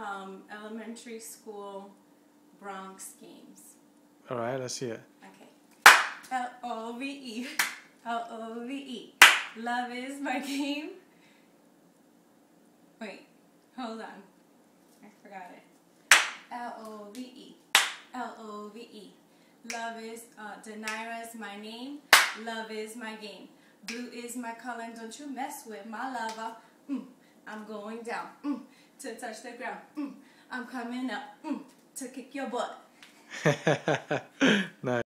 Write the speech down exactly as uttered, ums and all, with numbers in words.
um, elementary school Bronx games. All right, let's see it. Okay. L O V E. L O V E. Love is my game. Wait, hold on. I forgot it. L O V E. L O V E. Love is, uh, Denira's my name. Love is my game. Blue is my color, and don't you mess with my lover. Mm, I'm going down mm, to touch the ground. Mm, I'm coming up mm, to kick your butt. Nice.